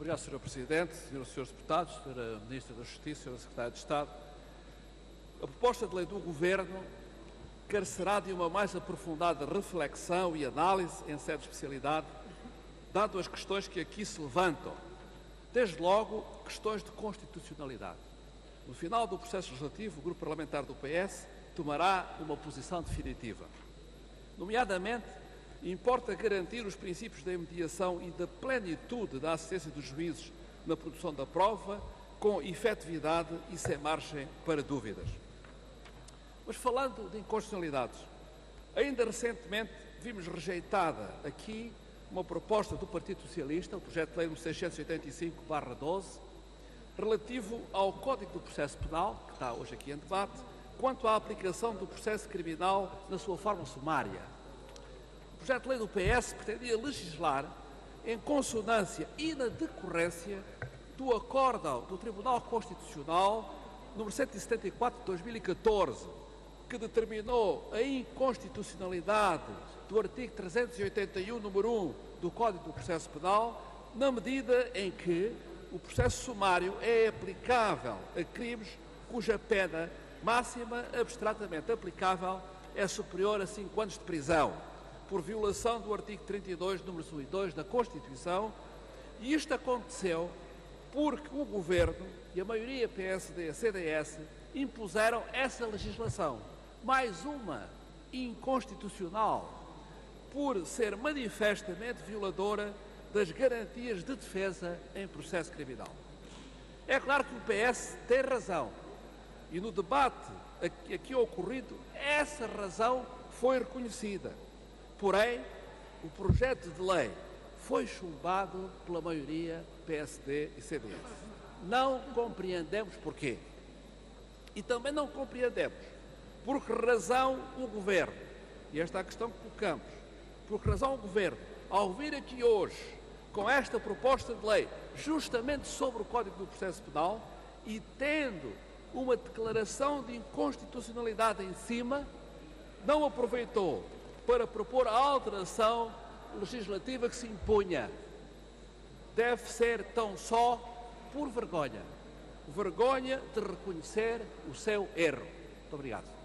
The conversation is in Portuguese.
Obrigado, Sr. Presidente, Sras. e Srs. Deputados, Sra. Ministra da Justiça, Sra. Secretária de Estado. A proposta de lei do Governo carecerá de uma mais aprofundada reflexão e análise em sede de especialidade, dado as questões que aqui se levantam. Desde logo, questões de constitucionalidade. No final do processo legislativo, o Grupo Parlamentar do PS tomará uma posição definitiva. Nomeadamente, importa garantir os princípios da imediação e da plenitude da assistência dos juízes na produção da prova, com efetividade e sem margem para dúvidas. Mas falando de inconstitucionalidades, ainda recentemente vimos rejeitada aqui uma proposta do Partido Socialista, o projeto de lei número 685/12, relativo ao Código do Processo Penal, que está hoje aqui em debate, quanto à aplicação do processo criminal na sua forma sumária. O projeto de lei do PS pretendia legislar em consonância e na decorrência do acórdão do Tribunal Constitucional número 174 de 2014, que determinou a inconstitucionalidade do artigo 381, número 1 do Código do Processo Penal, na medida em que o processo sumário é aplicável a crimes cuja pena máxima abstratamente aplicável é superior a 5 anos de prisão, por violação do artigo 32, números 1 e 2 da Constituição, e isto aconteceu porque o Governo e a maioria PSD-CDS impuseram essa legislação, mais uma inconstitucional, por ser manifestamente violadora das garantias de defesa em processo criminal. É claro que o PS tem razão, e no debate aqui ocorrido, essa razão foi reconhecida. Porém, o projeto de lei foi chumbado pela maioria PSD e CDS. Não compreendemos porquê. E também não compreendemos por que razão o Governo, e esta é a questão que colocamos, por que razão o Governo, ao vir aqui hoje com esta proposta de lei justamente sobre o Código do Processo Penal e tendo uma declaração de inconstitucionalidade em cima, não aproveitou para propor a alteração legislativa que se impunha. Deve ser tão só por vergonha. Vergonha de reconhecer o seu erro. Muito obrigado.